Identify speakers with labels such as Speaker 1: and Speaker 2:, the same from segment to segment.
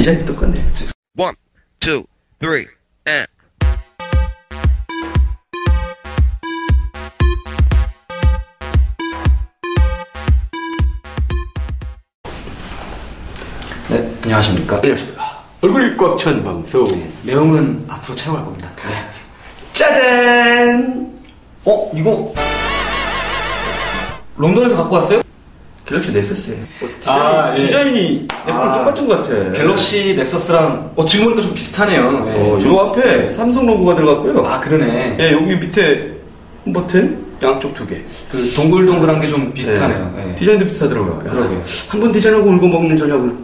Speaker 1: 디자인이 똑같네.
Speaker 2: 1, 2, 3, and.
Speaker 3: 네, 안녕하십니까.
Speaker 1: 안녕하십니까. 얼굴이 꽉 찬 방송.
Speaker 3: 내용은 앞으로 채워갈 겁니다. 네.
Speaker 1: 짜잔!
Speaker 3: 이거 런던에서 갖고 왔어요?
Speaker 1: 갤럭시 넥서스에.
Speaker 3: 예.
Speaker 1: 디자인이 내 거랑 똑같은 것 같아.
Speaker 3: 갤럭시 넥서스랑 지금 보니까 좀 비슷하네요. 네.
Speaker 1: 요 앞에 삼성 로고가 들어갔고요.
Speaker 3: 아, 그러네.
Speaker 1: 예, 여기 밑에 홈 버튼 양쪽 2개.
Speaker 3: 그 동글동글한 게 좀 비슷하네요.
Speaker 1: 네.
Speaker 3: 네.
Speaker 1: 디자인도 비슷하더라고요.
Speaker 3: 그러게요.
Speaker 1: 한번 디자인하고 울고 먹는 전략을.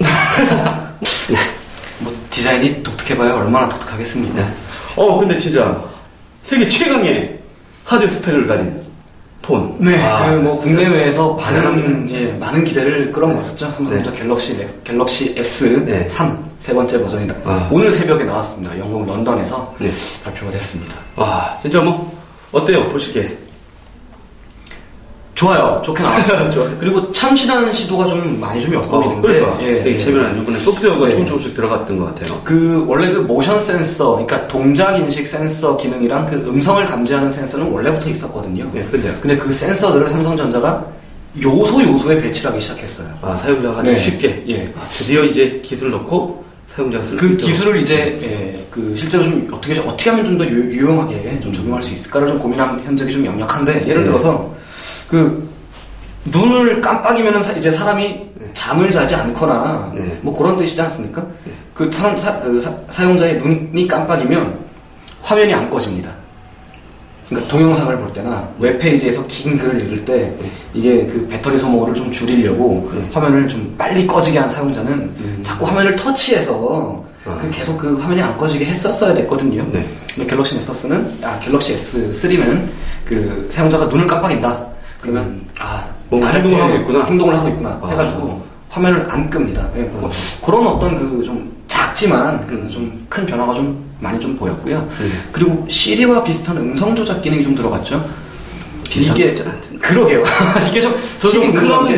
Speaker 3: 뭐 디자인이 독특해봐야 얼마나 독특하겠습니까?
Speaker 1: 근데 진짜 세계 최강의 하드웨어 스펙을 가진 폰.
Speaker 3: 네, 국내외에서 많은 기대를 끌어모았었죠. 삼성전자 갤럭시 S3 세 번째 버전이다. 오늘 새벽에 나왔습니다. 영국 런던에서 발표가 됐습니다.
Speaker 1: 진짜 어때요? 보시기에?
Speaker 3: 좋아요. 좋게 나왔어요.
Speaker 1: 좋아요.
Speaker 3: 그리고 참신한 시도가 좀 많이 엿보이는데.
Speaker 1: 그러니까. 되게 재미난 이번에 소프트웨어가 조금씩 들어갔던 것 같아요.
Speaker 3: 원래 모션 센서, 그러니까 동작 인식 센서 기능이랑 음성을 감지하는 센서는 원래부터 있었거든요. 근데 그 센서들을 삼성전자가 요소에 배치하기 시작했어요.
Speaker 1: 사용자가 아주 쉽게. 드디어 이제 기술을 넣고 사용자가 쓸 수 있도록.
Speaker 3: 기술을 이제 실제로 좀 어떻게 하면 좀 더 유용하게 좀 적용할 수 있을까를 좀 고민한 현장이 좀 역력한데, 예를 들어서 눈을 깜빡이면은 이제 사람이 잠을 자지 않거나 그런 뜻이지 않습니까? 사용자의 눈이 깜빡이면 화면이 안 꺼집니다. 그러니까 동영상을 볼 때나 웹페이지에서 긴 글을 읽을 때 이게 배터리 소모를 좀 줄이려고 화면을 좀 빨리 꺼지게 한 사용자는 자꾸 화면을 터치해서 계속 화면이 안 꺼지게 했었어야 됐거든요. 근데 갤럭시 갤럭시 S3는 사용자가 눈을 깜빡인다. 그러면
Speaker 1: 뭔가 행동을 하고 있구나.
Speaker 3: 해가지고 화면을 안 끕니다. 그런 어떤 좀 작지만 좀 큰 변화가 좀 많이 좀 보였고요. 그리고 시리와 비슷한 음성 조작 기능이 좀 들어갔죠. 이게 그러게요. 이게 저도 좀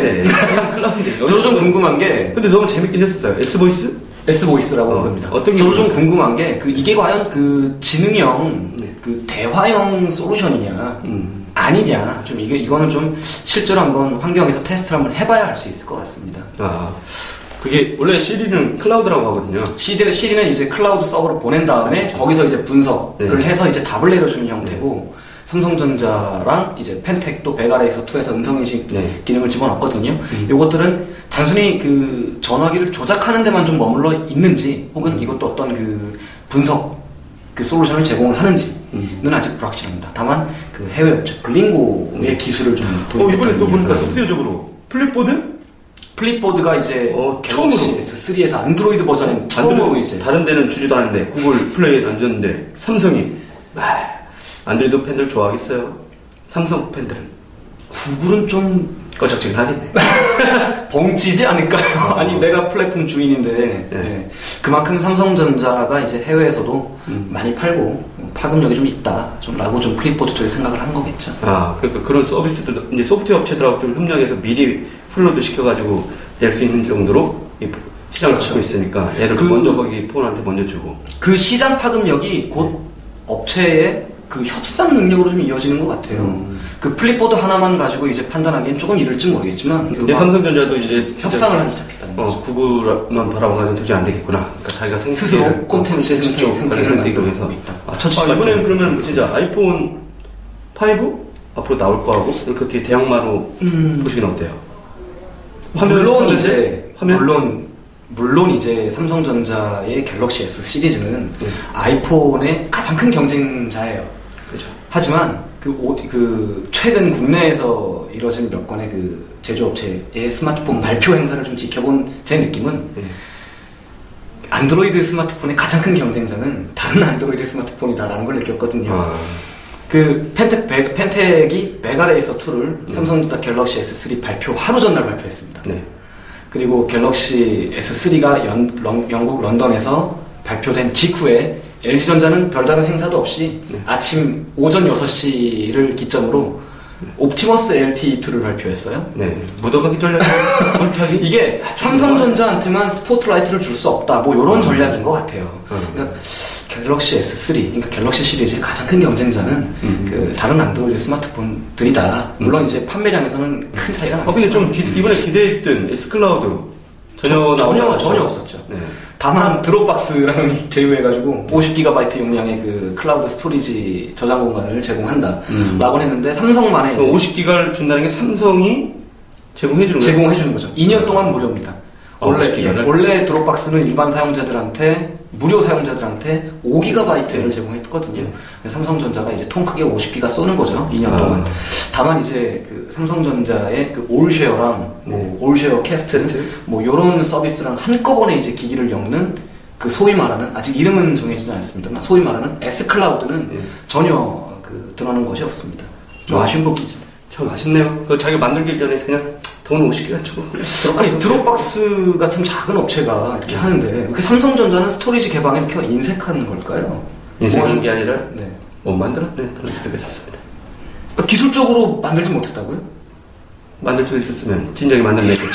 Speaker 3: 궁금한 게
Speaker 1: 근데 너무 재밌긴 했었어요.
Speaker 3: S보이스라고 부릅니다. 저도 좀 궁금한 게 이게 과연 지능형 대화형 솔루션이냐 아니냐, 이거는 좀 실제로 한번 환경에서 테스트를 한번 해봐야 할 수 있을 것 같습니다.
Speaker 1: 그게 원래 시리는 클라우드라고 하거든요.
Speaker 3: 시리는 이제 클라우드 서버로 보낸 다음에 거기서 이제 분석을 해서 이제 답을 내려주는 형태고, 삼성전자랑 이제 펜텍도 베가레이서 2에서 음성인식 기능을 집어넣었거든요. 이것들은 단순히 전화기를 조작하는 데만 좀 머물러 있는지, 혹은 이것도 어떤 분석 솔루션을 제공을 하는지는 아직 불확실합니다. 다만 해외 업체 블링고의 기술을 좀
Speaker 1: 이번에 또 보니까 소프트웨어적으로
Speaker 3: 플립보드가 이제
Speaker 1: 처음으로
Speaker 3: S3에서 안드로이드 버전인 처음으로 이제
Speaker 1: 다른 데는 주지도 않았는데 구글 플레이에 안 줬는데 삼성이 안드로이드 팬들 좋아하겠어요? 삼성 팬들은
Speaker 3: 구글은 좀
Speaker 1: 꺼적지근 하겠네.
Speaker 3: 벙찌지 않을까요? 아니 내가 플랫폼 주인인데 그만큼 삼성전자가 이제 해외에서도 많이 팔고 파급력이 좀 있다 라고 좀 플립보드 쪽에 생각을 한 거겠죠.
Speaker 1: 그러니까 그런 서비스들도 이제 소프트웨어 업체들하고 좀 협력해서 미리 플로드 시켜가지고 낼 수 있는 정도로 시장을 치고 있으니까 얘를 먼저 거기 폰한테 먼저 주고
Speaker 3: 시장 파급력이 곧 업체의 협상 능력으로 좀 이어지는 것 같아요. 플립보드 하나만 가지고 이제 판단하기엔 조금 이를지 모르겠지만
Speaker 1: 삼성전자도 이제
Speaker 3: 협상을 하기 시작했다는 거죠.
Speaker 1: 구글만 바라봐가지고 도저히 안 되겠구나. 그러니까 자기가
Speaker 3: 스스로 콘텐츠 생태계를
Speaker 1: 이동해서 이번에는 그러면 진짜 아이폰 5 앞으로 나올 거하고 이렇게 어떻게 대형마로 보시기는 어때요?
Speaker 3: 물론 이제 삼성전자의 갤럭시 S 시리즈는 아이폰의 가장 큰 경쟁자예요.
Speaker 1: 그렇죠.
Speaker 3: 하지만 최근 국내에서 이뤄진 몇 건의 제조업체의 스마트폰 발표 행사를 좀 지켜본 제 느낌은 안드로이드 스마트폰의 가장 큰 경쟁자는 다른 안드로이드 스마트폰이다라는 걸 느꼈거든요. 펜텍이 메가레이서 2를 삼성전자 갤럭시 S3 발표 하루 전날 발표했습니다. 그리고 갤럭시 S3가 영국 런던에서 발표된 직후에 LG전자는 별다른 행사도 없이 오전 6시를 기점으로 옵티머스 LTE2를 발표했어요.
Speaker 1: 네. 묻어가기 전략 물타기?
Speaker 3: 이게 삼성전자한테만 스포트라이트를 줄 수 없다. 뭐 이런 전략인 것 같아요. 그러니까 갤럭시 S3, 그러니까 갤럭시 시리즈의 가장 큰 경쟁자는 그 다른 안드로이드 스마트폰들이다. 물론 이제 판매량에서는 큰 차이가 나죠.
Speaker 1: 근데 좀 이번에 기대했던 S 클라우드
Speaker 3: 전혀 없었죠.
Speaker 1: 네.
Speaker 3: 다만 드롭박스랑 제휴해가지고 50GB 용량의 그 클라우드 스토리지 저장 공간을 제공한다라고 했는데 삼성만의
Speaker 1: 50기가를 준다는 게 삼성이 제공해주는 거예요?
Speaker 3: 제공해주는 거죠. 2년 동안 무료입니다. 원래 드롭박스는 일반 사용자들한테 무료 사용자들한테 5GB를 제공했거든요. 삼성전자가 이제 통 크게 50기가 쏘는 거죠. 2년 동안. 다만 이제 그 삼성전자의 그 올쉐어랑 뭐 올쉐어 캐스트 뭐 요런 서비스랑 한꺼번에 이제 기기를 엮는 그 소위 말하는 아직 이름은 정해지지 않았습니다만 소위 말하는 S 클라우드는 전혀 그 드러나는 것이 없습니다. 좀 아쉬운 부분이죠.
Speaker 1: 참 아쉽네요. 그 자기가 만들기 전에 그냥 돈 50기가 주고
Speaker 3: 아니 드롭박스 같은 작은 업체가 이렇게 하는데 이렇게 삼성전자는 스토리지 개방에 이렇게 인색하는 걸까요?
Speaker 1: 인색하는 게 아니라
Speaker 3: 네.
Speaker 1: 못 만들었네. 그런 소리가 있었습니다.
Speaker 3: 기술적으로 만들지 못했다고요?
Speaker 1: 만들 수 있었으면 진작에 만들어냈겠죠.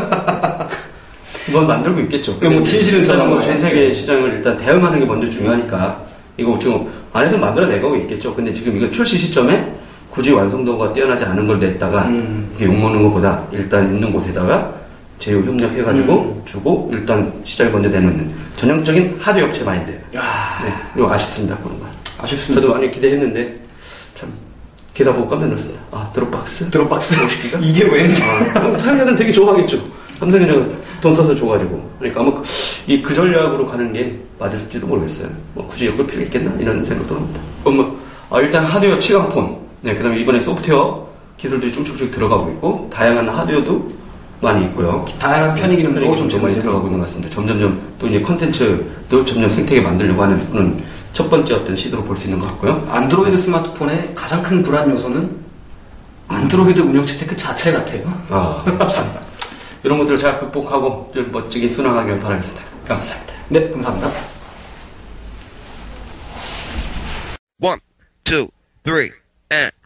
Speaker 1: 이건 만들고 있겠죠.
Speaker 3: 뭐 진실은
Speaker 1: 일단
Speaker 3: 뭐
Speaker 1: 전 세계 시장을 일단 대응하는 게 먼저 중요하니까 이거 지금 안에서 만들어내고 있겠죠. 근데 지금 이거 출시 시점에 굳이 완성도가 뛰어나지 않은 걸 냈다가 이렇게 욕먹는 것보다 일단 있는 곳에다가 제휴 협력해가지고 주고 일단 시장에 먼저 내놓는 전형적인 하드웨어 업체 마인드. 네, 그리고 아쉽습니다. 그런 거.
Speaker 3: 아쉽습니다.
Speaker 1: 저도 많이 기대했는데 참 기다 보고 깜짝 놀랐습니다. 아 드롭박스
Speaker 3: 50기가? 이게 웬?
Speaker 1: 사용자들은 되게 좋아하겠죠. 삼성전자가 돈 써서 줘가지고 그러니까 아마 그 전략으로 가는 게 맞을지도 모르겠어요. 뭐 굳이 이걸 필요 있겠나 이런 생각도 합니다. 일단 하드웨어 최강폰. 네, 그 다음에 이번에 소프트웨어 기술들이 쭉쭉쭉 들어가고 있고, 다양한 하드웨어도 많이 있고요.
Speaker 3: 다양한 편의 기능도
Speaker 1: 좀 많이 들어가고 있는 것 같습니다. 점점점 또 이제 컨텐츠도 점점 생태계 만들려고 하는 그런 첫 번째 어떤 시도로 볼 수 있는 것 같고요.
Speaker 3: 안드로이드 스마트폰의 가장 큰 불안 요소는 안드로이드 운영체제 그 자체 같아요.
Speaker 1: 참. 이런 것들을 잘 극복하고 좀 멋지게 순항하길 바라겠습니다. 감사합니다.
Speaker 3: 네, 감사합니다.
Speaker 2: 1, 2, 3, and